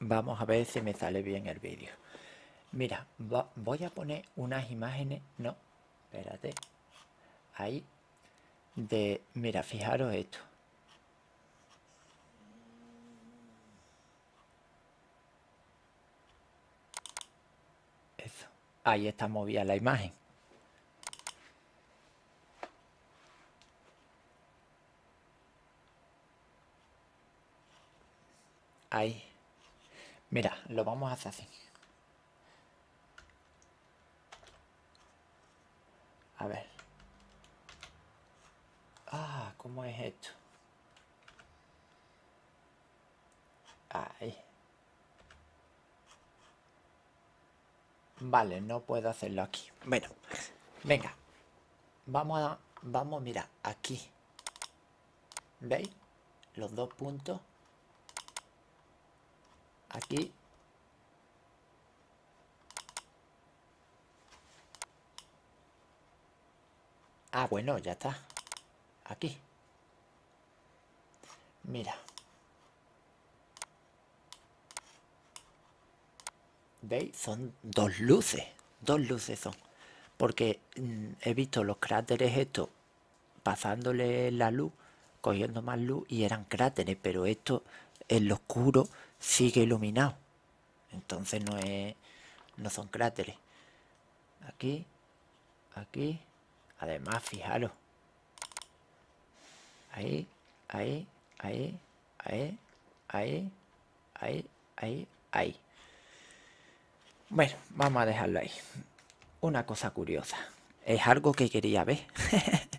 Vamos a ver si me sale bien el vídeo. Mira, voy a poner unas imágenes. No, espérate. Ahí. Mira, fijaros esto. Eso. Ahí está movida la imagen. Ahí. Mira, lo vamos a hacer así. A ver. Ah, ¿cómo es esto? Ahí. Vale, no puedo hacerlo aquí. Bueno, venga. Vamos, mira, aquí. ¿Veis? Los dos puntos. Aquí. Ah, bueno, ya está. Aquí. Mira. ¿Veis? Son dos luces. Dos luces son. Porque he visto los cráteres estos pasándole la luz, cogiendo más luz y eran cráteres, pero esto en lo oscuro sigue iluminado. Entonces no son cráteres. Aquí, aquí. Además, fijaros. Ahí, ahí, ahí, ahí, ahí, ahí, ahí, ahí. Bueno, vamos a dejarlo ahí. Una cosa curiosa. Es algo que quería ver.